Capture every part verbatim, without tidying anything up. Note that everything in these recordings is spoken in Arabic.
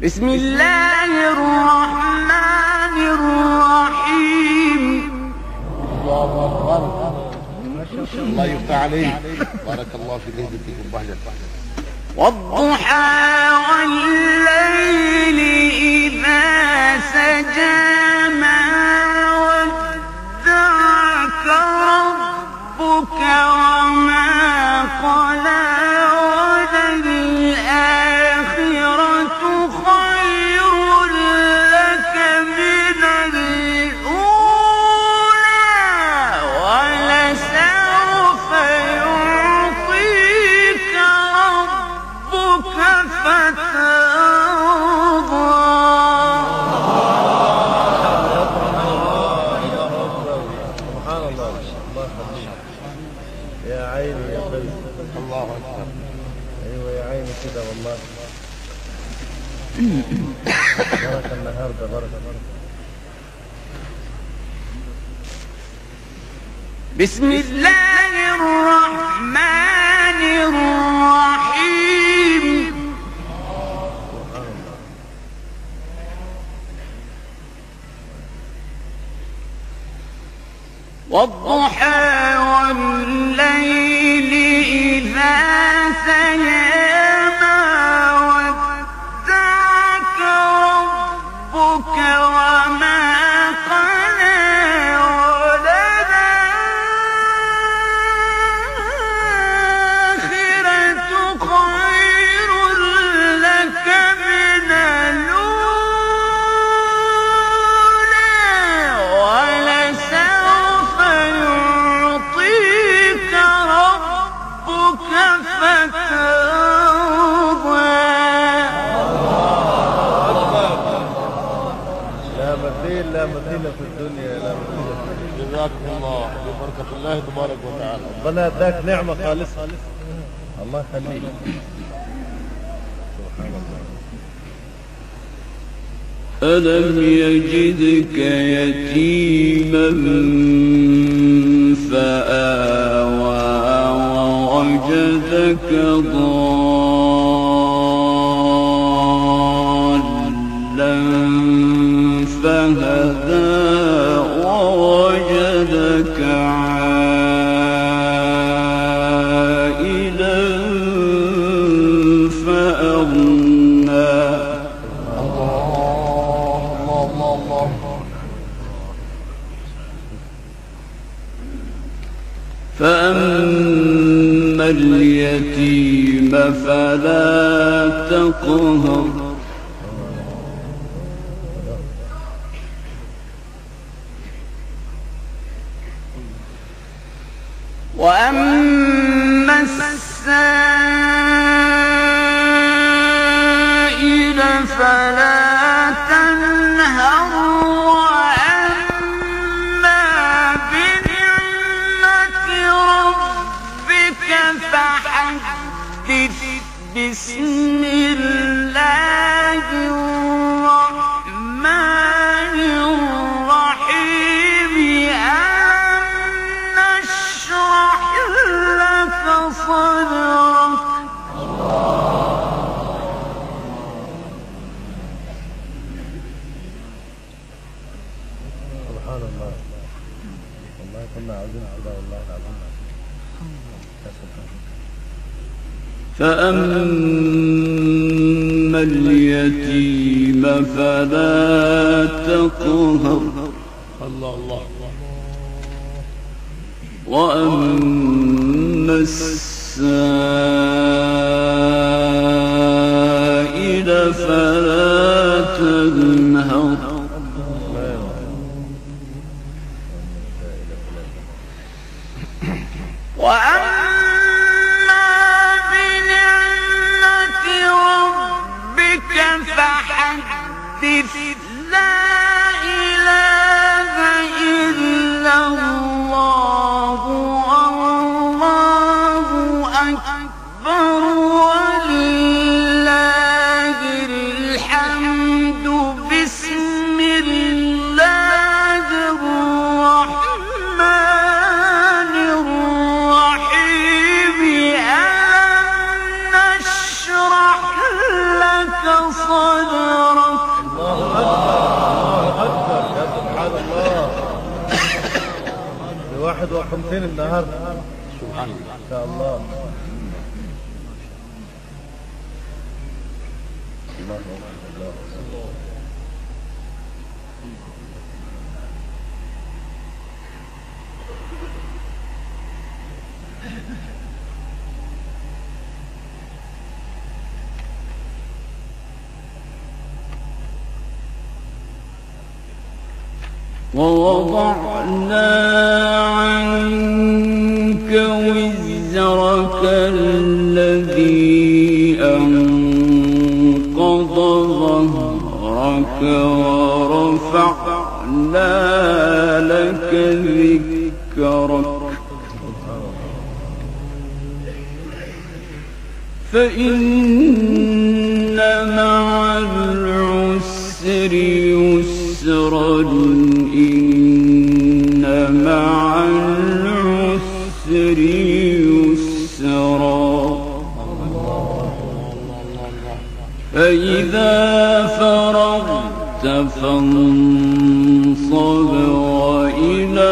بسم الله الرحمن الرحيم. الله أكبر. الله يفتح عليك. بارك الله في جهدك وبهجتك. والضحى والليل إذا سجى ما ودعك ربك وما قلى وللآخرة خير لك من الأولى ولسوف يعطيك ربك فترضى. سبحان الله. الله يخليك. يا عيني يا قلبي. الله أكبر. ايوه يا عيني كده والله. بركة النهارده بركة بركة. بسم الله الرحمن الرحيم. والضحى والليل إذا سجى ما ودعك ربك وما قلى وللآخرة خير لك من الأولى ولسوف يعطيك ربك فترضى. لا مثيل لا مثيل في الدنيا لا مثيل. جزاكم الله ببركة الله تبارك وتعالى. ربنا اداك نعمة خالصة. الله يخليك. سبحان الله. ألم يجدك يتيما فآوى ووجدك ضالا فهدى ووجدك عائلا فأغنى. الله الله الله الله. فأما اليتيم فلا تقهر وأما السائل فلا تنهر وأما بنعمة ربك فحدث. بسم الله الرحمن الرحيم. ألم نشرح لك صدرك. سبحان الله. والله كنا عاوزين كده والله العظيم. فأما اليتيم فلا تقهر الله الله. وأما السائل فلا تنهر وأما بنعمة ربك فحدث. لا إله إلا الله والله أكبر ولله الحمد. بسم الله الرحمن الرحيم. ألم نشرح لك صدرك. وخمسين النهارده سبحان الله. ان شاء الله. الله الله. ووضعنا عنك وزرك الذي أنقض ظهرك ورفعنا لك ذكرك فإن مع العسر يسرا إن مع العسر يسرا فإذا فرغت فانصب وإلى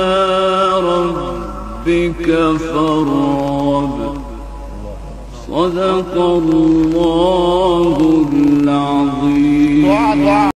ربك فارغب. صدق الله العظيم.